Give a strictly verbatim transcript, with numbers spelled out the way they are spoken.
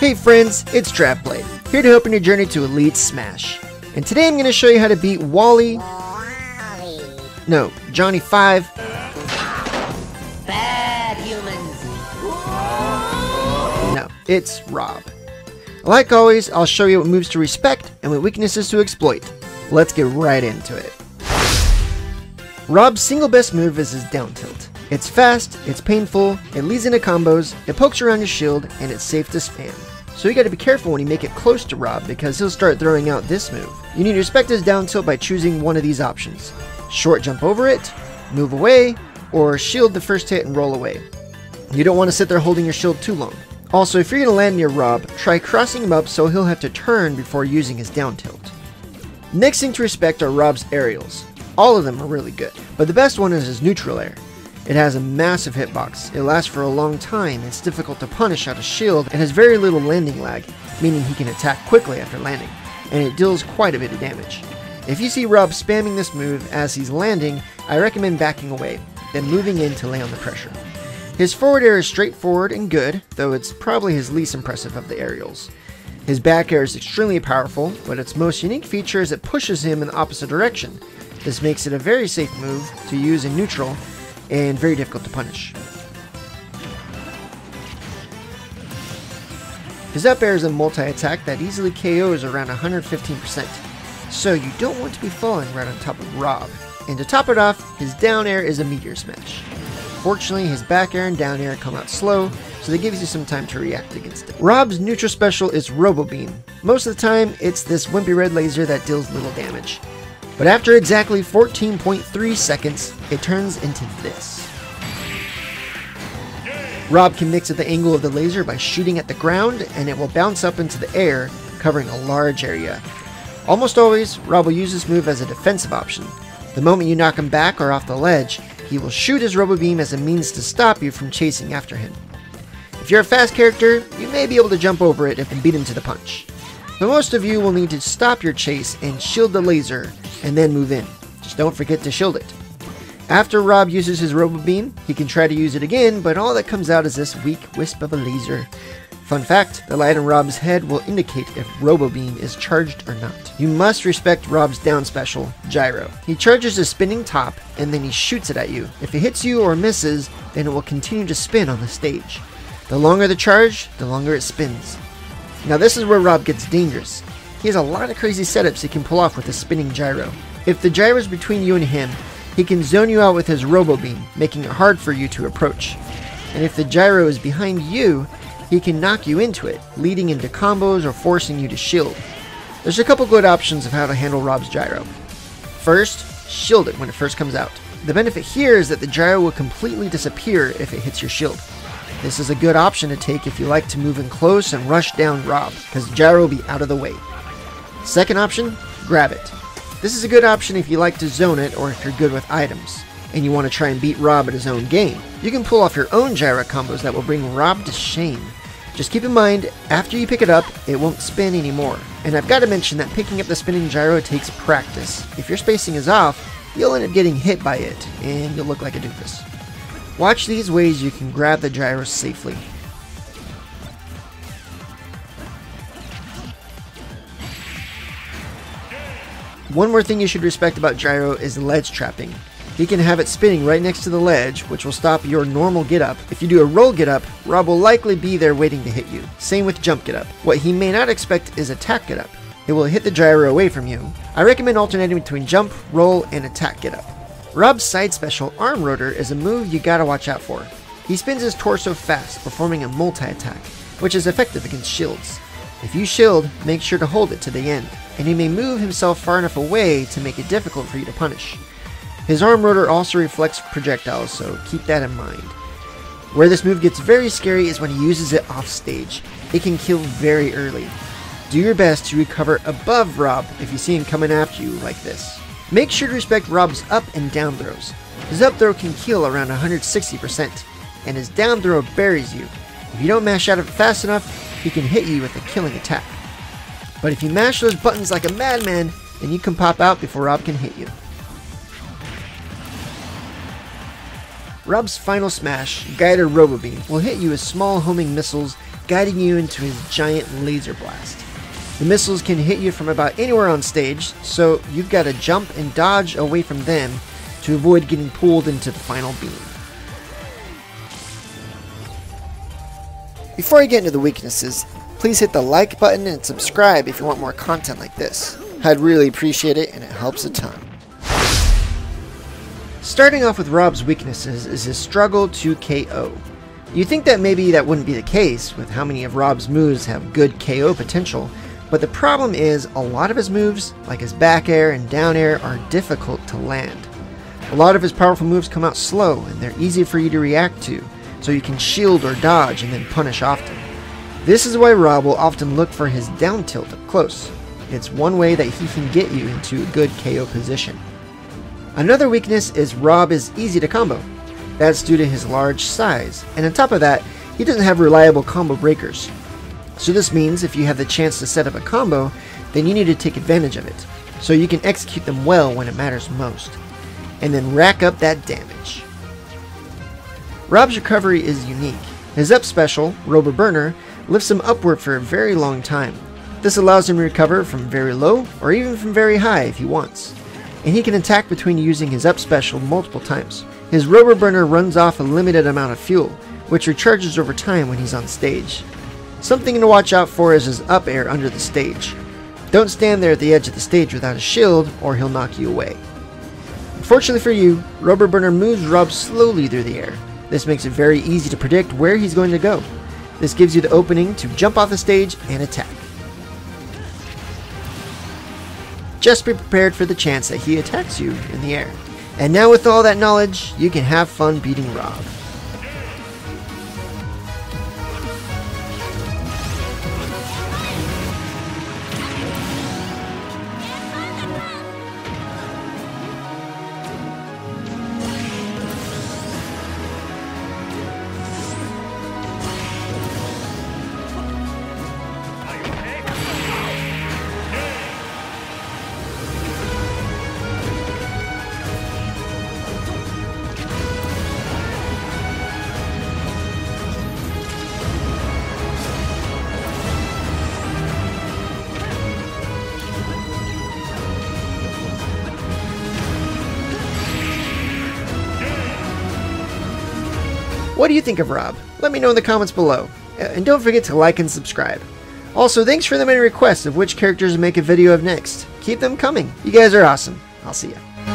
Hey friends, it's DraftBlade, here to help in your journey to Elite Smash. And today I'm going to show you how to beat Wally... No, Johnny five... Bad humans! No, it's Rob. Like always, I'll show you what moves to respect and what weaknesses to exploit. Let's get right into it. Rob's single best move is his down tilt. It's fast, it's painful, it leads into combos, it pokes around your shield, and it's safe to spam. So you gotta be careful when you make it close to Rob because he'll start throwing out this move. You need to respect his down tilt by choosing one of these options. Short jump over it, move away, or shield the first hit and roll away. You don't want to sit there holding your shield too long. Also, if you're gonna land near Rob, try crossing him up so he'll have to turn before using his down tilt. Next thing to respect are Rob's aerials. All of them are really good, but the best one is his neutral air. It has a massive hitbox, it lasts for a long time, it's difficult to punish out of shield, and has very little landing lag, meaning he can attack quickly after landing, and it deals quite a bit of damage. If you see Rob spamming this move as he's landing, I recommend backing away, then moving in to lay on the pressure. His forward air is straightforward and good, though it's probably his least impressive of the aerials. His back air is extremely powerful, but its most unique feature is it pushes him in the opposite direction. This makes it a very safe move to use in neutral, and very difficult to punish. His up air is a multi-attack that easily K Os around one hundred fifteen percent, so you don't want to be falling right on top of Rob. And to top it off, his down air is a meteor smash. Fortunately, his back air and down air come out slow, so that gives you some time to react against it. Rob's neutral special is Robo Beam. Most of the time, it's this wimpy red laser that deals little damage. But after exactly fourteen point three seconds, it turns into this. Rob can mix at the angle of the laser by shooting at the ground, and it will bounce up into the air, covering a large area. Almost always, Rob will use this move as a defensive option. The moment you knock him back or off the ledge, he will shoot his Robo Beam as a means to stop you from chasing after him. If you're a fast character, you may be able to jump over it and beat him to the punch. But most of you will need to stop your chase and shield the laser, and then move in. Just don't forget to shield it. After Rob uses his Robo Beam, he can try to use it again, but all that comes out is this weak wisp of a laser. Fun fact, the light on Rob's head will indicate if Robo Beam is charged or not. You must respect Rob's down special, Gyro. He charges a spinning top, and then he shoots it at you. If it hits you or misses, then it will continue to spin on the stage. The longer the charge, the longer it spins. Now this is where Rob gets dangerous. He has a lot of crazy setups he can pull off with his spinning gyro. If the gyro is between you and him, he can zone you out with his Robo Beam, making it hard for you to approach. And if the gyro is behind you, he can knock you into it, leading into combos or forcing you to shield. There's a couple good options of how to handle Rob's gyro. First, shield it when it first comes out. The benefit here is that the gyro will completely disappear if it hits your shield. This is a good option to take if you like to move in close and rush down Rob, because gyro will be out of the way. Second option, grab it. This is a good option if you like to zone it or if you're good with items, and you want to try and beat Rob at his own game. You can pull off your own gyro combos that will bring Rob to shame. Just keep in mind, after you pick it up, it won't spin anymore. And I've got to mention that picking up the spinning gyro takes practice. If your spacing is off, you'll end up getting hit by it, and you'll look like a doofus. Watch these ways you can grab the gyro safely. One more thing you should respect about gyro is ledge trapping. He can have it spinning right next to the ledge, which will stop your normal get up. If you do a roll get up, Rob will likely be there waiting to hit you. Same with jump get up. What he may not expect is attack get up. It will hit the gyro away from you. I recommend alternating between jump, roll, and attack get up. Rob's side special, Arm Rotor, is a move you gotta watch out for. He spins his torso fast, performing a multi-attack, which is effective against shields. If you shield, make sure to hold it to the end, and he may move himself far enough away to make it difficult for you to punish. His Arm Rotor also reflects projectiles, so keep that in mind. Where this move gets very scary is when he uses it off stage. It can kill very early. Do your best to recover above Rob if you see him coming after you like this. Make sure to respect Rob's up and down throws. His up throw can kill around one hundred sixty percent, and his down throw buries you. If you don't mash out of it fast enough, he can hit you with a killing attack. But if you mash those buttons like a madman, then you can pop out before Rob can hit you. Rob's final smash, Guided Robo Beam, will hit you as small homing missiles guiding you into his giant laser blast. The missiles can hit you from about anywhere on stage, so you've got to jump and dodge away from them to avoid getting pulled into the final beam. Before I get into the weaknesses, please hit the like button and subscribe if you want more content like this. I'd really appreciate it, and it helps a ton. Starting off with Rob's weaknesses is his struggle to K O. You'd think that maybe that wouldn't be the case with how many of Rob's moves have good K O potential, but the problem is a lot of his moves, like his back air and down air, are difficult to land. A lot of his powerful moves come out slow and they're easy for you to react to, so you can shield or dodge and then punish often. This is why Rob will often look for his down tilt up close. It's one way that he can get you into a good K O position. Another weakness is Rob is easy to combo. That's due to his large size, and on top of that, he doesn't have reliable combo breakers. So this means if you have the chance to set up a combo, then you need to take advantage of it, so you can execute them well when it matters most, and then rack up that damage. Rob's recovery is unique. His up special, Robo Burner, lifts him upward for a very long time. This allows him to recover from very low or even from very high if he wants, and he can attack between using his up special multiple times. His Robo Burner runs off a limited amount of fuel, which recharges over time when he's on stage. Something to watch out for is his up air under the stage. Don't stand there at the edge of the stage without a shield or he'll knock you away. Unfortunately for you, Robo Burner moves Rob slowly through the air. This makes it very easy to predict where he's going to go. This gives you the opening to jump off the stage and attack. Just be prepared for the chance that he attacks you in the air. And now with all that knowledge, you can have fun beating Rob. What do you think of Rob? Let me know in the comments below. And don't forget to like and subscribe. Also, thanks for the many requests of which characters to make a video of next. Keep them coming. You guys are awesome. I'll see ya.